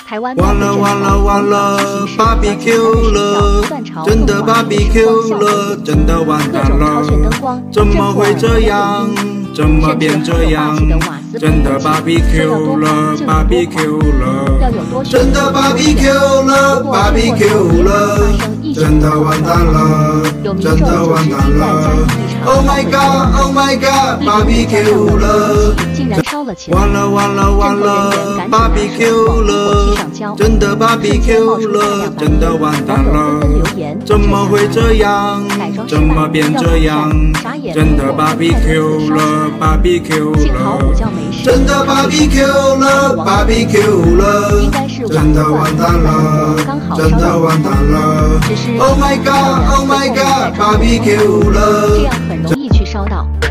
台湾完了完了完了 ，BBQ 了，真的 BBQ 了，真的完蛋了，怎么会这样？怎么变这样？真的 BBQ 了 ，BBQ 了，真的 BBQ 了 ，BBQ 了，真的完蛋了，真的完蛋了 ！Oh my god, Oh my god, BBQ 了。 竟然烧了起来， 完了完了完了 ，BBQ 了，真的 BBQ 了，真的完蛋了，怎么会这样？怎么变这样？真的 BBQ 了 ，BBQ 了，真的 BBQ 了 ，BBQ 了，真的完蛋了，真的完蛋了 ！Oh my god, Oh my god, BBQ 了， 这样很容易去烧到。